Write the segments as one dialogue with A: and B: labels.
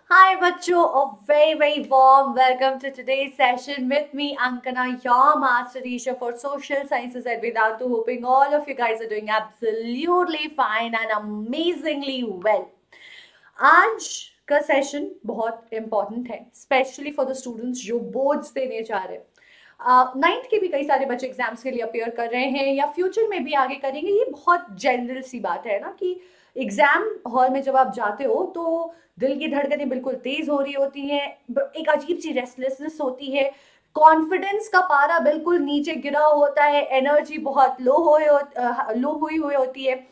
A: Hi बच्चों, a very warm welcome to today's session with me Ankana, your master teacher for social sciences at Vedantu. Hoping all of you guys are doing absolutely fine and amazingly well. आज का session बहुत important है, specially for the students जो boards देने जा रहे हैं। Ninth के भी कई सारे बच्चे एग्जाम्स के लिए अपेयर कर रहे हैं या फ्यूचर में भी आगे करेंगे। ये बहुत जनरल सी बात है ना कि एग्जाम हॉल में जब आप जाते हो तो दिल की धड़कनें बिल्कुल तेज हो रही होती हैं, एक अजीब सी रेस्टलेसनेस होती है, कॉन्फिडेंस का पारा बिल्कुल नीचे गिरा होता है, एनर्जी बहुत लो हुई होती है,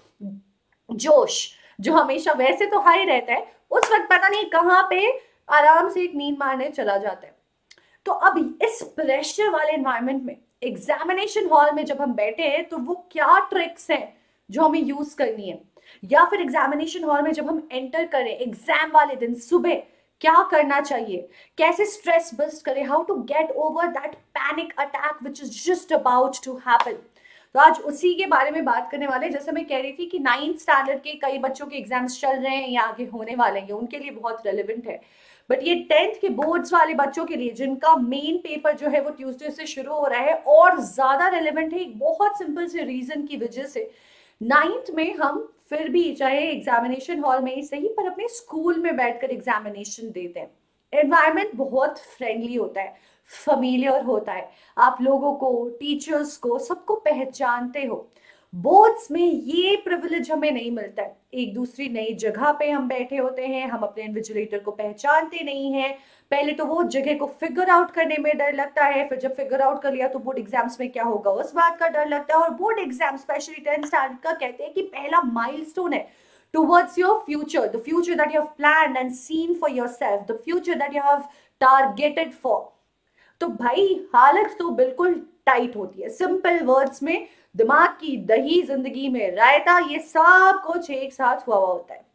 A: जोश जो हमेशा वैसे तो हाई रहता है उस वक्त पता नहीं कहाँ पे आराम से एक नींद मारने चला जाता है। तो अब इस प्रेशर वाले एनवायरनमेंट में एग्जामिनेशन हॉल में जब हम बैठे हैं तो वो क्या ट्रिक्स हैं जो हमें यूज करनी है, या फिर एग्जामिनेशन हॉल में जब हम एंटर करें एग्जाम वाले दिन सुबह क्या करना चाहिए, कैसे स्ट्रेस बस्ट करें, how to get over that panic attack which is just about to happen. तो आज उसी के बारे में बात करने वाले हैं। जैसे मैं कह रही थी कि 9th स्टैंडर्ड के कई बच्चों के एग्जाम्स चल रहे हैं या आगे होने वाले हैं, उनके लिए बहुत रेलिवेंट है। बट ये 10th के बोर्ड्स वाले बच्चों के लिए जिनका मेन पेपर जो है वो ट्यूसडे से शुरू हो रहा है और ज्यादा रेलिवेंट है एक बहुत सिंपल से रीजन की वजह से। 9th में हम फिर भी चाहे एग्जामिनेशन हॉल में ही सही पर अपने स्कूल में बैठकर एग्जामिनेशन देते हैं। एनवायरनमेंट बहुत फ्रेंडली होता है, फैमिलियर होता है, आप लोगों को, टीचर्स को, सबको पहचानते हो। बोर्ड्स में ये प्रिविलेज हमें नहीं मिलता है। एक दूसरी नई जगह पे हम बैठे होते हैं, हम अपने इन्विजिलेटर को पहचानते नहीं हैं। पहले तो वो जगह को फिगर आउट करने में डर लगता है, फिर जब फिगर आउट कर लिया तो बोर्ड एग्जाम्स में क्या होगा उस बात का डर लगता है। और board exam specially 10th standard का कहते हैं कि पहला माइलस्टोन है towards your future, the future that you have planned and seen for yourself, the future that you have targeted for। तो भाई हालत तो बिल्कुल टाइट होती है। सिंपल वर्ड्स में दिमाग की दही, जिंदगी में रायता, ये सब कुछ एक साथ हुआ होता है।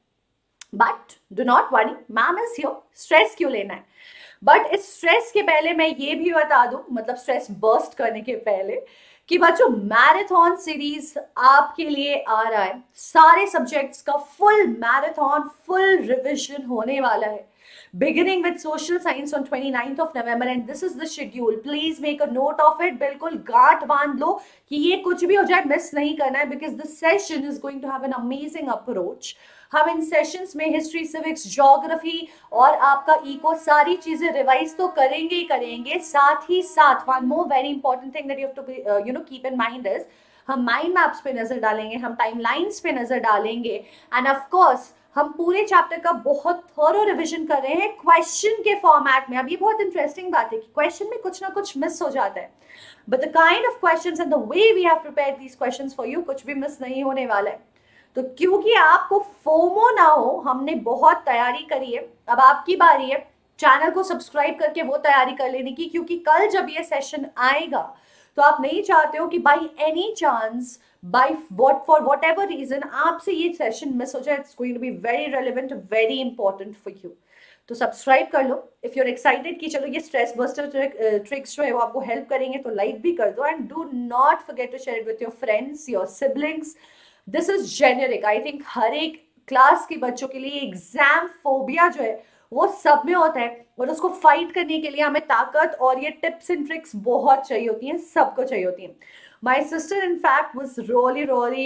A: But do not worry, ma'am is here. Stress क्यों लेना है? बट इस स्ट्रेस के पहले मैं ये भी बता दूं, मतलब स्ट्रेस बर्स्ट करने के पहले, कि बच्चों मैराथन सीरीज आपके लिए आ रहा है। सारे सब्जेक्ट्स का फुल मैराथन, फुल रिविजन होने वाला है, beginning with social science on 29th of November, and this is the schedule. Please make a note of it। बिल्कुल गांठ बांध लो कि ये कुछ भी हो जाए मिस नहीं करना है, because this session is going to have an amazing approach। हम इन सेशंस में हिस्ट्री, सिविक्स, ज्योग्राफी और आपका इको सारी चीजें रिवाइज तो करेंगे ही करेंगे, साथ ही साथ one more very important thing that you have to keep in mind is हम माइंड मैप्स पे नजर डालेंगे, हम टाइमलाइंस पे नजर डालेंगे, एंड ऑफ कोर्स हम पूरे चैप्टर का बहुत थोरो रिवीजन कर रहे हैं क्वेश्चन के फॉर्मेट में। अब ये बहुत इंटरेस्टिंग बात है कि क्वेश्चन में कुछ ना कुछ मिस हो जाता है, but the kind of questions and the way we have prepared these questions for you, कुछ भी मिस नहीं होने वाला है। तो क्योंकि आपको फोमो ना हो, हमने बहुत तैयारी करी है। अब आपकी बारी है चैनल को सब्सक्राइब करके वो तैयारी कर लेने की, क्योंकि कल जब ये सेशन आएगा तो आप नहीं चाहते हो कि by any chance, by for whatever reason आपसे ये सेशन मिस हो जाए। It's going to be very relevant, very important for you. तो सब्सक्राइब कर लो इफ यू आर एक्साइटेड कि चलो ये स्ट्रेस बस्टर ट्रिक्स जो है वो आपको हेल्प करेंगे, तो लाइक भी कर दो, and do not forget to share it with your friends, your siblings. This is generic, I think हर एक क्लास के बच्चों के लिए एग्जाम फोबिया जो है वो सब में होता है, और उसको फाइट करने के लिए हमें ताकत और ये टिप्स एंड ट्रिक्स बहुत चाहिए होती हैं, सबको चाहिए होती हैं। My sister in fact was really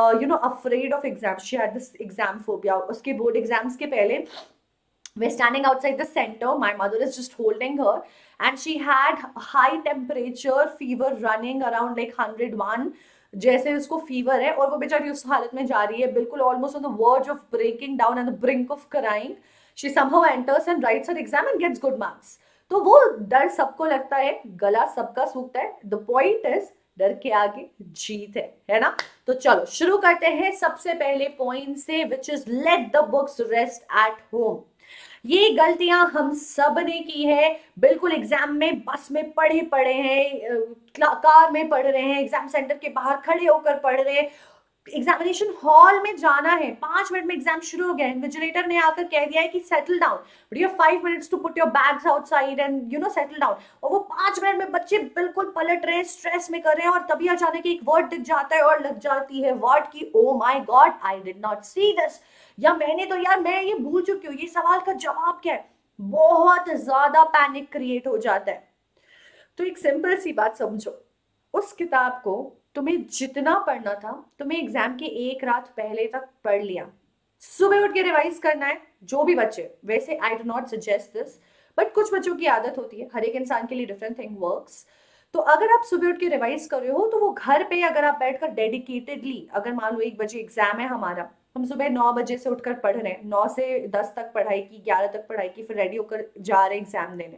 A: afraid of exams. She had this exam phobia। उसके board exams के पहले we're standing outside the center, my mother is just holding her, and she had high temperature, fever running around like 101, जैसे उसको fever है और वो बेचारी उस हालत में जा रही है, बिल्कुल almost on the verge of breaking down and the brink of crying. She somehow enters and writes her exam and gets good marks. तो वो डर सबको लगता है, गला सबका सूखता है। द पॉइंट इज डर के आगे जीत है ना। तो चलो शुरू करते हैं सबसे पहले पॉइंट से, which is let the books rest at home. ये गलतियां हम सब ने की है। बिल्कुल एग्जाम में बस में पढ़े हैं, कार में पढ़ रहे हैं, एग्जाम सेंटर के बाहर खड़े होकर पढ़ रहे हैं, एग्जामिनेशन हॉल में जाना है, 5 मिनट में एग्जाम शुरू हो गया है, इन्विजिलेटर ने आकर कह दिया है कि settle down, but you have 5 minutes to put your bags outside and settle down, और वो 5 मिनट में बच्चे बिल्कुल पलट रहे हैं, स्ट्रेस में कर रहे हैं, और तभी अचानक एक वर्ड दिख जाता है और लग जाती है वर्ड की oh my god I did not see this, या मैंने तो यार मैं ये भूल चुकी हूँ, ये सवाल का जवाब क्या है। बहुत ज्यादा पैनिक क्रिएट हो जाता है। तो एक सिंपल सी बात समझो, उस किताब को तुम्हें जितना पढ़ना था तुम्हें एग्जाम के एक रात पहले तक पढ़ लिया, सुबह उठ के रिवाइज करना है जो भी बच्चे, वैसे I do not suggest this, but कुछ बच्चों की आदत होती है, हर एक इंसान के लिए डिफरेंट थिंग वर्क्स। तो अगर आप सुबह उठ के रिवाइज कर रहे हो तो वो घर पे अगर आप बैठकर डेडिकेटेडली, अगर मान लो 1 बजे एग्जाम है हमारा, हम सुबह 9 बजे से उठकर पढ़ रहे हैं, 9 से 10 तक पढ़ाई की, 11 तक पढ़ाई की, फिर रेडी होकर जा रहे एग्जाम देने,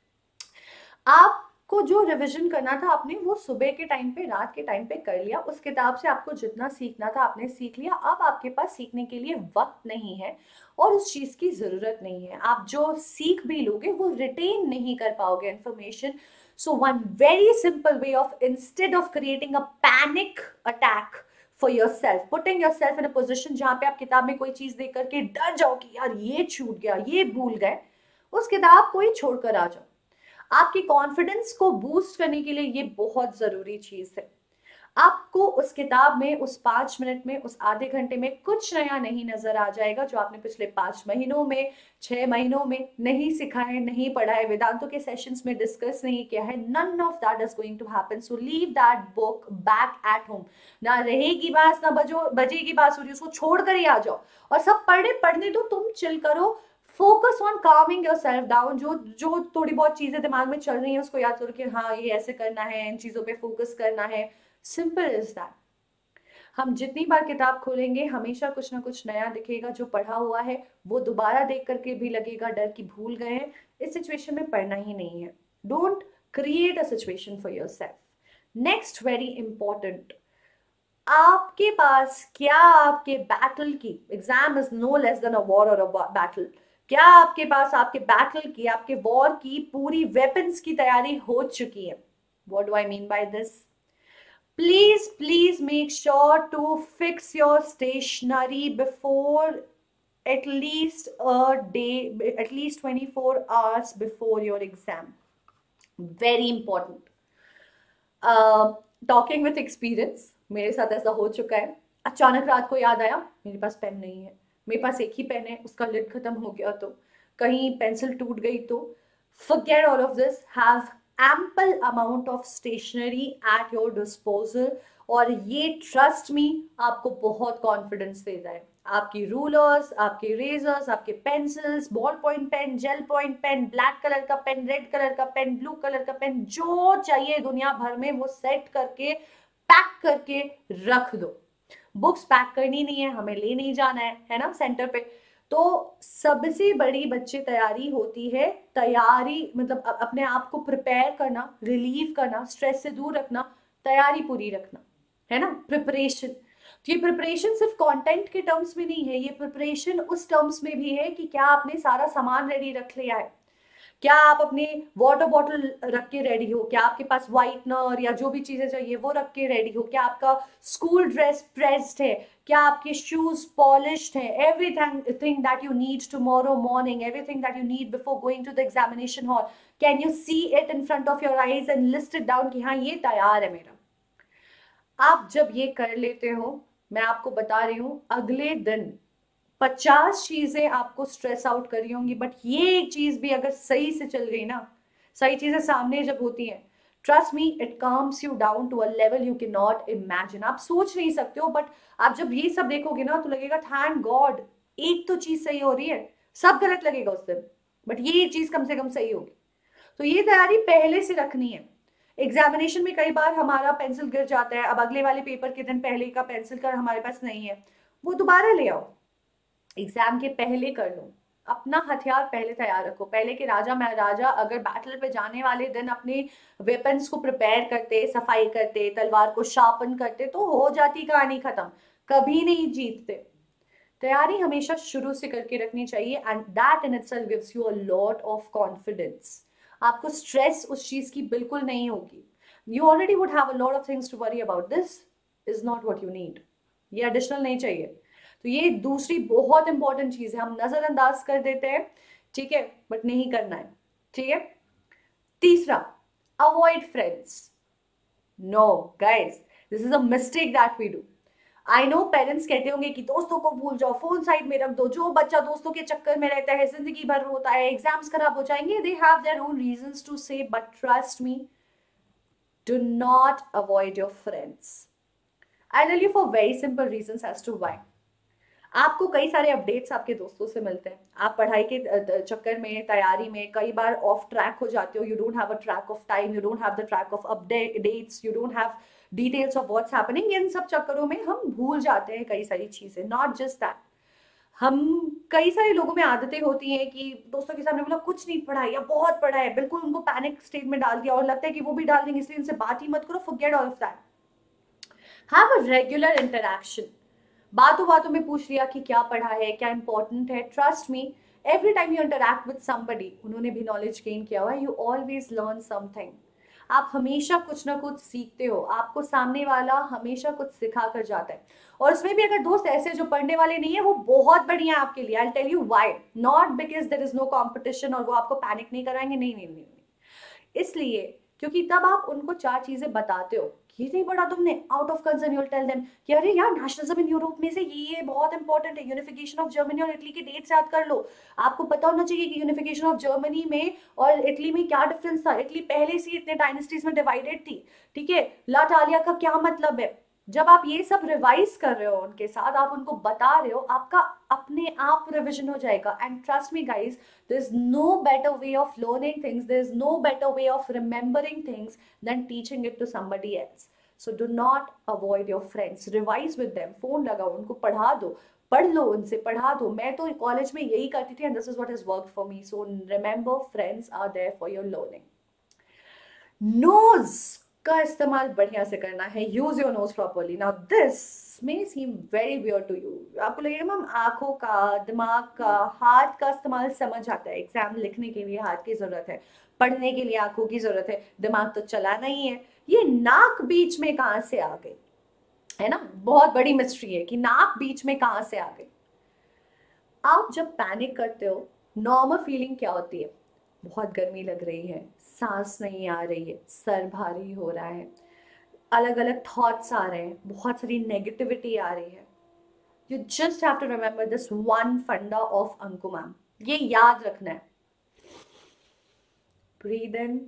A: आपको जो रिवीजन करना था आपने वो सुबह के टाइम पे, रात के टाइम पे कर लिया, उस किताब से आपको जितना सीखना था आपने सीख लिया। अब आपके पास सीखने के लिए वक्त नहीं है और उस चीज की जरूरत नहीं है, आप जो सीख भी लोगे वो रिटेन नहीं कर पाओगे information. So one very simple way of, instead of creating a panic attack for yourself, putting yourself in a position जहां पे आप किताब में कोई चीज देख करके डर जाओ कि यार ये छूट गया, ये भूल गए, उस किताब को ही छोड़कर आ जाओ। आपकी कॉन्फिडेंस को बूस्ट करने के लिए ये बहुत जरूरी चीज है। आपको उस किताब में, उस 5 मिनट में, उस आधे घंटे में कुछ नया नहीं नजर आ जाएगा जो आपने पिछले 5 महीनों में, 6 महीनों में नहीं सीखा है, नहीं पढ़ा है, वेदांतों के सेशंस में डिस्कस नहीं किया है। None of that is going to happen, so leave that book back at home. ना रहेगी बांस ना बजेगी बांसुरी, उसको छोड़ कर ही आ जाओ और सब पढ़ने दो, तुम चिल करो। Focus on calming yourself down, जो जो थोड़ी बहुत चीजें दिमाग में चल रही हैं उसको याद करो कि हाँ ये ऐसे करना है, इन चीजों पे फोकस करना है। Simple is that. हम जितनी बार किताब खोलेंगे हमेशा कुछ ना कुछ नया दिखेगा, जो पढ़ा हुआ है वो दोबारा देख करके भी लगेगा डर की भूल गए हैं, इस सिचुएशन में पढ़ना ही नहीं है। Don't create a situation for yourself. Next very important, आपके पास क्या आपके बैटल की, exam is no less than a war और अ बैटल, क्या आपके पास आपके बैटल की, आपके वॉर की पूरी वेपन्स की तैयारी हो चुकी है? What do I mean by this? Please make sure to fix your stationery before at least a day, at least 24 hours before your exam. Very important. Talking with experience, मेरे साथ ऐसा हो चुका है, अचानक रात को याद आया मेरे पास पेन नहीं है, मेरे पास एक ही पेन है, उसका लिड खत्म हो गया तो, कहीं पेंसिल टूट गई तो, forget all of this, have ample amount of stationery at your disposal, और ये ट्रस्ट मी आपको बहुत कॉन्फिडेंस देता है। आपकी रूलर्स, आपके रेजर्स, आपके pencils, ball point pen, gel point pen, black colour का पेन, रेड कलर का पेन, ब्लू कलर का पेन, जो चाहिए दुनिया भर में वो सेट करके पैक करके रख दो। बुक्स पैक करनी नहीं है, हमें ले नहीं जाना है ना सेंटर पे। तो सबसे बड़ी बच्चे तैयारी होती है, तैयारी मतलब अपने आप को प्रिपेयर करना, रिलीव करना, स्ट्रेस से दूर रखना, तैयारी पूरी रखना, है ना, प्रिपरेशन। तो ये प्रिपरेशन सिर्फ कंटेंट के टर्म्स में नहीं है, ये प्रिपरेशन उस टर्म्स में भी है कि क्या आपने सारा सामान रेडी रख लिया है, क्या आप अपने वाटर बॉटल रख के रेडी हो, क्या आपके पास व्हाइटनर या जो भी चीजें चाहिए वो रख के रेडी हो, क्या आपका स्कूल ड्रेस प्रेस्ड है, क्या आपके शूज पॉलिश्ड है, everything that you need tomorrow morning, everything that you need before going to the examination hall, can you see it in front of your eyes and list it down कि हाँ ये तैयार है मेरा। आप जब ये कर लेते हो, मैं आपको बता रही हूं अगले दिन 50 चीजें आपको स्ट्रेस आउट कर रही होंगी, बट ये एक चीज भी अगर सही से चल गई ना, सही चीजें सामने जब होती हैं, trust me it calms you down to a level you can not imagine. आप सोच नहीं सकते हो, बट आप जब ये सब देखोगे ना तो लगेगा थैंक गॉड एक तो चीज सही हो रही है, सब गलत लगेगा उस दिन, बट ये चीज कम से कम सही होगी। तो ये तैयारी पहले से रखनी है। एग्जामिनेशन में कई बार हमारा पेंसिल गिर जाता है, अब अगले वाले पेपर के दिन पहले का पेंसिल का हमारे पास नहीं है, वो दोबारा ले आओ, एग्जाम के पहले कर लो, अपना हथियार पहले तैयार रखो। पहले के राजा महाराजा अगर बैटल पे जाने वाले दिन अपने वेपन्स को प्रिपेयर करते, सफाई करते, तलवार को शार्पन करते, तो हो जाती कहानी खत्म, कभी नहीं जीतते। तैयारी हमेशा शुरू से करके रखनी चाहिए and that in itself gives you a lot of confidence. आपको स्ट्रेस उस चीज की बिल्कुल नहीं होगी। You already would have a lot of things to worry about, this is not what you need. ये एडिशनल नहीं चाहिए। तो ये दूसरी बहुत इंपॉर्टेंट चीज है, हम नजरअंदाज कर देते हैं, ठीक है, बट नहीं करना है, ठीक है। तीसरा, avoid friends. No guys, this is a mistake that we do. I know parents कहते होंगे कि दोस्तों को भूल जाओ, फोन साइड में रख दो, जो बच्चा दोस्तों के चक्कर में रहता है जिंदगी भर रोता है, एग्जाम्स खराब हो जाएंगे, they have their own reasons to say, but trust me, do not avoid your friends. I tell you for very simple reasons as to why. आपको कई सारे अपडेट्स आपके दोस्तों से मिलते हैं, आप पढ़ाई के चक्कर में, तैयारी में कई बार ऑफ ट्रैक हो जाते हो, you don't have a track of time, you don't have the track of updates, you don't have details of what's happening. इन सब चक्करों में हम भूल जाते हैं कई सारी चीजें। नॉट जस्ट दैट, हम कई सारे लोगों में आदतें होती हैं कि दोस्तों के सामने बोला कुछ नहीं पढ़ा है या बहुत पढ़ा है, बिल्कुल उनको पैनिक स्टेट में डाल दिया और लगता है कि वो भी डाल देंगे, इसलिए उनसे बात ही मत करो, forget all of that. Have a regular interaction, बातों बातों में पूछ लिया कि क्या पढ़ा है, क्या इंपॉर्टेंट है। Trust me, every time you interact with somebody, उन्होंने भी नॉलेज गेन किया हुआ है, यू ऑलवेज लर्न समथिंग। आप हमेशा कुछ ना कुछ सीखते हो, आपको सामने वाला हमेशा कुछ सिखा कर जाता है। और उसमें भी अगर दोस्त ऐसे जो पढ़ने वाले नहीं है, वो बहुत बढ़िया है आपके लिए। I tell you why, not because there is no competition और वो आपको पैनिक नहीं कराएंगे, नहीं नहीं नहीं, नहीं। इसलिए क्योंकि तब आप उनको चार चीजें बताते हो, ये नहीं पढ़ा तुमने, out of concern you will tell them कि अरे यार नेशनलिज्म इन यूरोप में से ये बहुत इंपॉर्टेंट है, यूनिफिकेशन ऑफ जर्मनी और इटली के डेट्स याद कर लो। आपको पता होना चाहिए कि यूनिफिकेशन ऑफ जर्मनी में और इटली में क्या डिफरेंस था, इटली पहले से इतने डायनेस्टीज में डिवाइडेड थी, ठीक है, ला इटालिया का क्या मतलब है। जब आप ये सब रिवाइज कर रहे हो उनके साथ, आप उनको बता रहे हो, आपका अपने आप रिविजन हो जाएगा। And trust me guys, there is no better way of learning things, there is no better way of remembering things than teaching it to somebody else. So do not avoid your friends, revise with them, phone लगाओ, उनको पढ़ा दो, पढ़ लो उनसे, पढ़ा दो। मैं तो कॉलेज में यही करती थी, and this is what has worked for me. So remember, friends are there for your learning. Nose का इस्तेमाल बढ़िया से करना है, use your notes properly. Now this may seem very weird to you, आपको लगेगा मैम आंखों का, दिमाग का, हाथ का इस्तेमाल समझ आता है, एग्जाम लिखने के लिए हाथ की जरूरत है, पढ़ने के लिए आंखों की जरूरत है, दिमाग तो चलाना ही है। ये नाक बीच में कहां से आ गई, है ना, बहुत बड़ी मिस्ट्री है कि नाक बीच में कहां से आ गई। आप जब पैनिक करते हो, नॉर्मल फीलिंग क्या होती है, बहुत गर्मी लग रही है, सांस नहीं आ रही है, सर भारी हो रहा है, अलग अलग थॉट्स आ रहे हैं, बहुत सारी नेगेटिविटी आ रही है। You just have to remember this one funda of Anku ma'am, ये याद रखना है, ब्रीद इन,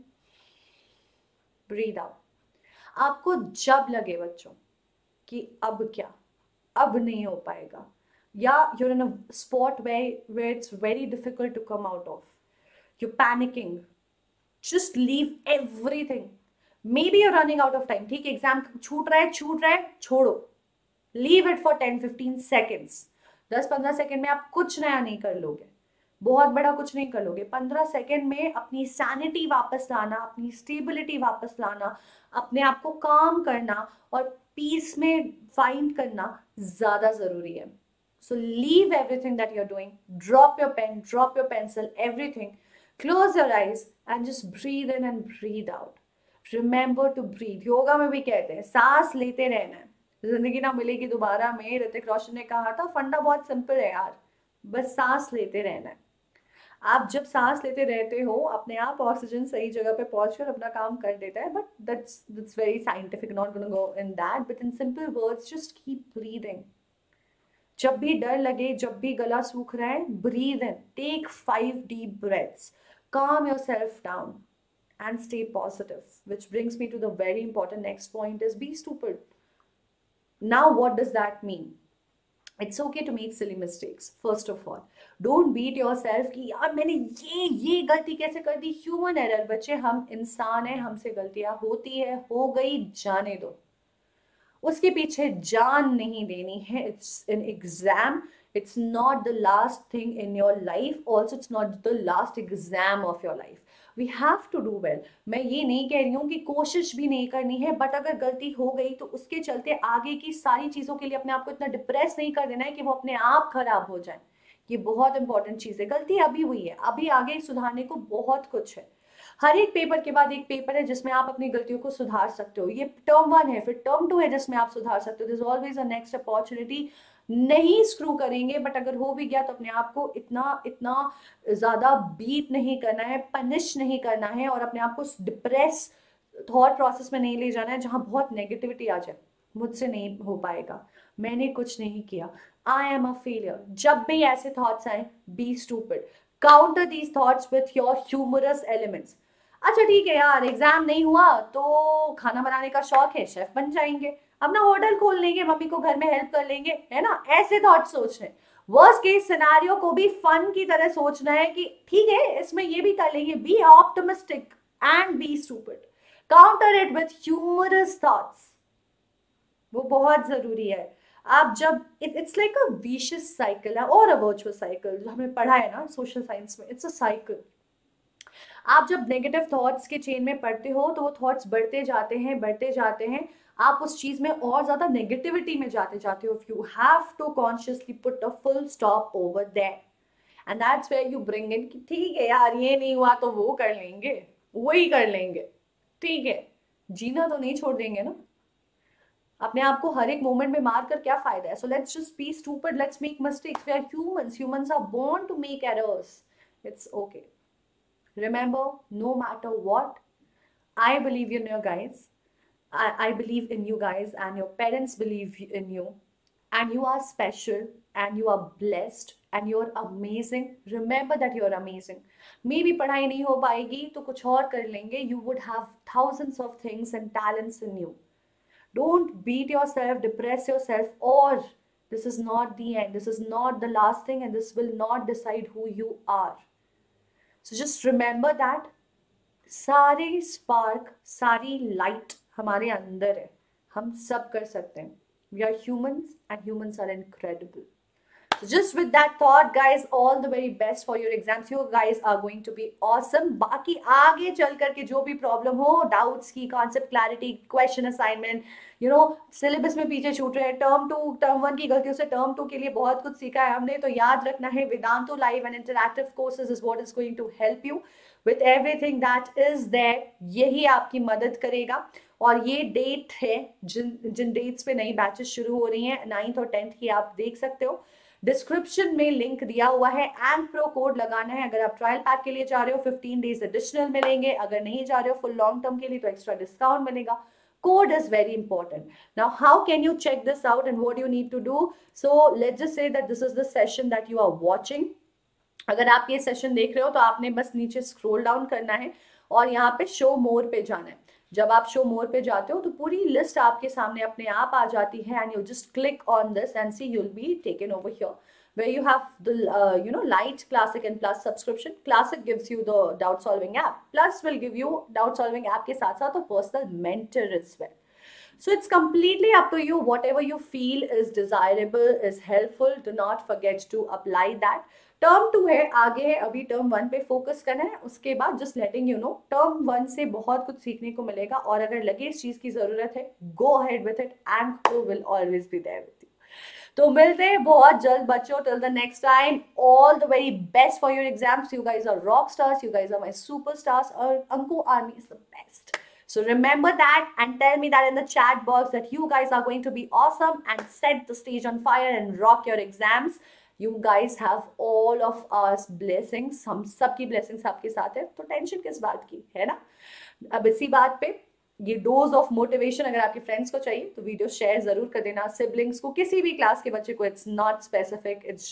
A: ब्रीद आउट। आपको जब लगे बच्चों कि अब क्या, अब नहीं हो पाएगा, या you're in a spot where it's very difficult to come out of, you're panicking, just leave everything. Maybe you're running out of time, ठीक है, एग्जाम छूट रहा है, छोड़ो, leave it for 10-15 seconds. 10-15 second में आप कुछ नया नहीं कर लोगे, बहुत बड़ा कुछ नहीं कर लोगे। 15 सेकेंड में अपनी सैनिटी वापस लाना, अपनी स्टेबिलिटी वापस लाना, अपने आप को काम करना और पीस में फाइंड करना ज्यादा जरूरी है। So leave everything that you're doing, drop your pen, drop your pencil, everything, close your eyes and just breathe in and breathe out. Remember to breathe. Yoga में भी कहते हैं सांस लेते रहना है, जिंदगी ना मिलेगी दोबारा में ऋतिक रोशन ने कहा था। फंडा बहुत सिंपल है यार, बस सांस लेते रहना है। आप जब सांस लेते रहते हो, अपने आप ऑक्सीजन सही जगह पे पहुंचकर अपना काम कर देता है, but that's very scientific, not gonna go in that, but in simple words, just keep breathing. जब भी डर लगे, जब भी गला सूख रहा है, breathe in, take 5 deep breaths, calm yourself down and stay positive, which brings me to the very important next point is be stupid. Now what does that mean? It's okay to make silly mistakes. First of all, don't beat yourself कि यार मैंने ये गलती कैसे कर दी। Human error बच्चे, हम इंसान हैं, हमसे गलतियां होती है, हो गई, जाने दो, उसके पीछे जान नहीं देनी है। It's an exam, it's not the last thing in your life, also it's not the last exam of your life. We have to do well. मैं ये नहीं कह रही हूँ कि कोशिश भी नहीं करनी है, बट अगर गलती हो गई तो उसके चलते आगे की सारी चीज़ों के लिए अपने आप को इतना डिप्रेस नहीं कर देना है कि वो अपने आप खराब हो जाए। ये बहुत इंपॉर्टेंट चीज़ है। गलती अभी हुई है, अभी आगे सुधारने को बहुत कुछ है। हर एक पेपर के बाद एक पेपर है जिसमें आप अपनी गलतियों को सुधार सकते हो। ये टर्म 1 है, फिर टर्म 2 है जिसमें आप सुधार सकते हो। This always a next opportunity. नहीं स्क्रू करेंगे, बट अगर हो भी गया तो अपने आप को इतना इतना ज्यादा बीट नहीं करना है, पनिश नहीं करना है, और अपने आप को डिप्रेस थॉट प्रोसेस में नहीं ले जाना है जहां बहुत नेगेटिविटी आ जाए। मुझसे नहीं हो पाएगा, मैंने कुछ नहीं किया, आई एम अ फेलियर। जब भी ऐसे थॉट्स आए, be stupid, counter these thoughts with your humorous elements. अच्छा ठीक है यार, एग्जाम नहीं हुआ तो खाना बनाने का शौक है, शेफ बन जाएंगे, अपना होटल खोल लेंगे, मम्मी को घर में हेल्प कर लेंगे, है ना, ऐसे थॉट सोच रहे हैं। वर्स्ट केस सिनेरियो को भी फन की तरह सोचना है कि ठीक है इसमें ये भी कर लेंगे। Be optimistic and be stupid, counter it with humorous thoughts, वो बहुत जरूरी है। आप जब it's like a vicious cycle है और अ वर्चुअस साइकिल, जो हमने पढ़ा है ना सोशल साइंस में, इट्स अ साइकिल। आप जब नेगेटिव थॉट्स के चेन में पढ़ते हो तो वो थॉट्स बढ़ते जाते हैं, बढ़ते जाते हैं, आप उस चीज में और ज्यादा नेगेटिविटी में जाते जाते हो। You have to consciously put a full stop over that, and that's where you bring in कि ठीक है यार, ये नहीं हुआ तो वो कर लेंगे, वही कर लेंगे, ठीक है, जीना तो नहीं छोड़ देंगे ना। अपने आप को हर एक मोमेंट में मार कर क्या फायदा है। So let's just be stupid, let's make mistakes, we are humans, humans are born to make errors, it's okay. Remember, no matter what, I believe in you guys. I believe in you guys, and your parents believe in you. And you are special, and you are blessed, and you're amazing. Remember that you're amazing. Maybe पढ़ाई नहीं हो पाएगी तो कुछ और कर लेंगे. You would have thousands of things and talents in you. Don't beat yourself, depress yourself, or this is not the end. This is not the last thing, and this will not decide who you are. So just remember that सारे spark, सारी light हमारे अंदर है, हम सब कर सकते हैं। We are humans and humans are incredible. So just with that thought, guys, all the very best for your exams. You guys are going to be awesome. बाकी आगे चल करके जो भी प्रॉब्लम हो, डाउट्स की, concept clarity, question assignment, you know, syllabus में पीछे छूट रहे हैं, टर्म 2 टर्म 1 की गलतियों से टर्म 2 के लिए बहुत कुछ सीखा है हमने, तो याद रखना है Vedantu live and interactive courses is what is going to help you with everything that is there. यही आपकी मदद करेगा। और ये डेट है जिन डेट्स पे नई बैचेस शुरू हो रही हैं, 9th और 10th की, आप देख सकते हो। डिस्क्रिप्शन में लिंक दिया हुआ है, एंड प्रो कोड लगाना है। अगर आप ट्रायल पैक के लिए जा रहे हो 15 डेज एडिशनल मिलेंगे, अगर नहीं जा रहे हो फुल लॉन्ग टर्म के लिए तो एक्स्ट्रा डिस्काउंट मिलेगा। Code is very important. Now, how can you check this out and what you need to do? So let's just say that this is the session that you are watching. अगर आप ये session देख रहे हो तो आपने बस नीचे स्क्रॉल डाउन करना है और यहाँ पे शो मोर पे जाना है। जब आप शो मोर पे जाते हो तो पूरी लिस्ट आपके सामने अपने आप आ जाती है, and you just click on this and see you will be taken over here where you have the Lite, Classic and Plus subscription. Classic gives you the doubt solving app, Plus will give you doubt solving app के साथ साथ a personal mentor as well. So it's completely up to you. Whatever you feel is desirable, is helpful, do not forget to apply that. Term 2 है, आगे है, अभी term 1 पे focus करना है। उसके बाद just letting you know, term 1 से बहुत कुछ सीखने को मिलेगा, और अगर लगे इस चीज की जरूरत है, go ahead with it, and pro will always be there with you. तो मिलते हैं बहुत जल्द बच्चों। Till the next time, all the very best for your exams. You guys are rock stars, you guys are my super stars, और Anku army is the best. So remember that and tell me that in the chat box that you guys are going to be awesome and set the stage on fire and rock your exams. You guys have all of us blessings. हम सबकी blessings आपके साथ है, तो tension किस बात की, है ना। अब इसी बात पे ये डोज ऑफ मोटिवेशन अगर आपके फ्रेंड्स को चाहिए तो वीडियो शेयर जरूर कर देना, सिबलिंग्स को, किसी भी क्लास के बच्चे को। It's not specific, it's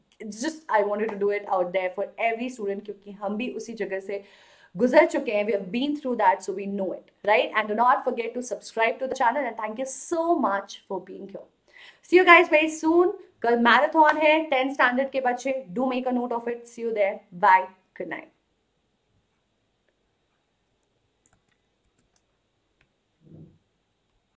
A: just I wanted to do it out there for every student, क्योंकि हम भी उसी जगह से गुजर चुके हैं. We have been through that, so we know it, right? And do not forget to subscribe to the channel and thank you so much for being here. See you guys very soon. कल marathon है 10th standard के बच्चे, do make a note of it. See you there. Bye, good night.